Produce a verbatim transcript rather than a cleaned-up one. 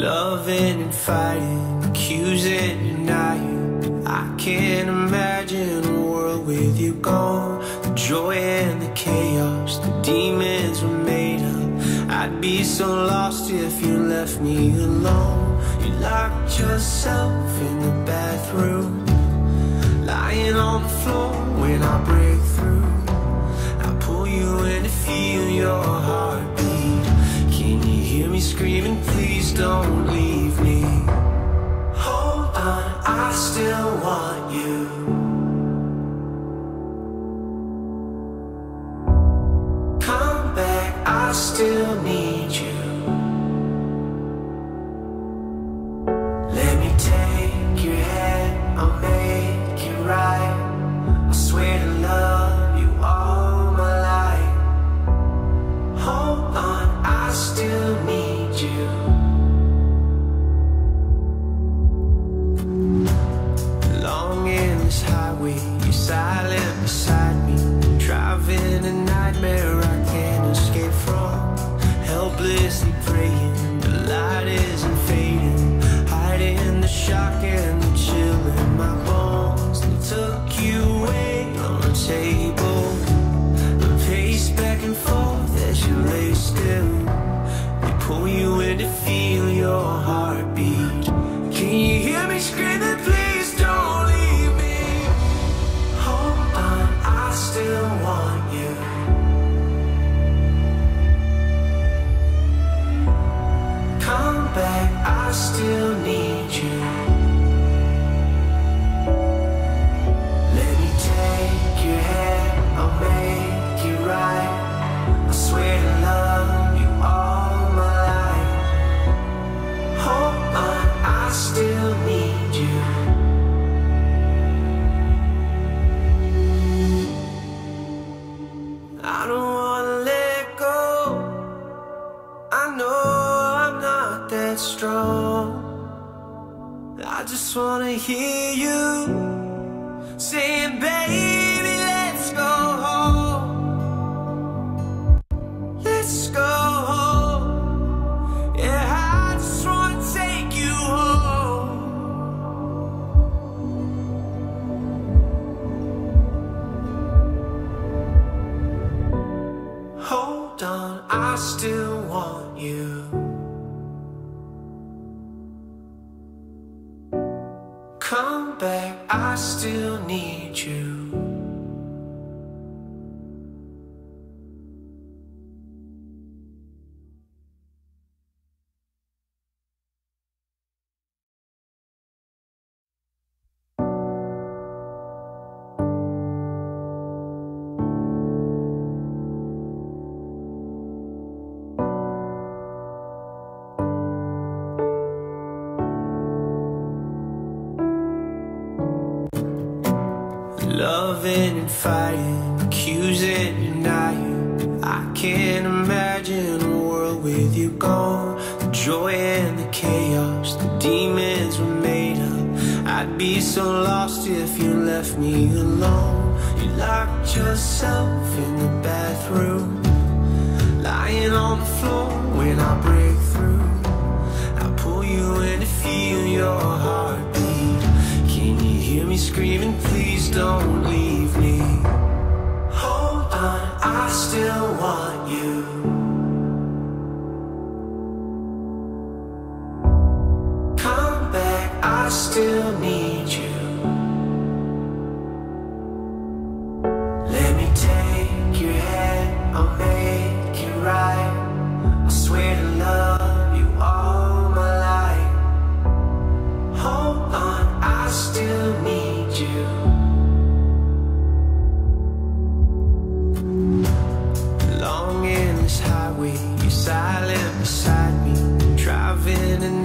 Loving and fighting, accusing, denying. I can't imagine a world with you gone. The joy and the chaos, the demons were made up. I'd be so lost if you left me alone. You locked yourself in the bathroom, lying on the floor when I break through. I pull you in to feel your heartbeat. Can you hear me screaming, please don't leave me? Hold on, I still want you. Come back, I still need you. Let me take your hand, I'll make it right. I swear to love you all my life. Hold on, I still need you. Along in this highway, you're silent beside me. Driving a nightmare I can't escape from. Helplessly praying, the light isn't fading. Hiding the shock and the chill in my bones. They took you away on the table. I pace back and forth as you lay still. They pull you in to feel your heartbeat. Can you hear me screaming, please don't leave me? Hold on, I still want you. Come back, I still need you. Let me take your hand, I'll make it right. I swear to love you all my life. Hold on, I still need you. I don't wanna let go. I know I'm not that strong. I just wanna hear you saying, baby, let's go home. Let's go home. Yeah, I just wanna take you home. Hold on, I still want you. Come back, I still need you. Loving and fighting, accusing, denying. I can't imagine a world with you gone. The joy and the chaos, the demons were made up. I'd be so lost if you left me alone. You locked yourself in the bathroom, lying on the floor when I break through. I pull you in to feel your heartbeat. Can you hear me screaming, please don't leave me? Hold on, I still want you. Come back, I still need you. Let me take your hand, I'll make it right. I swear to love you all my life. Hold on, I still need you. Along in this highway, you're silent beside me. Driving a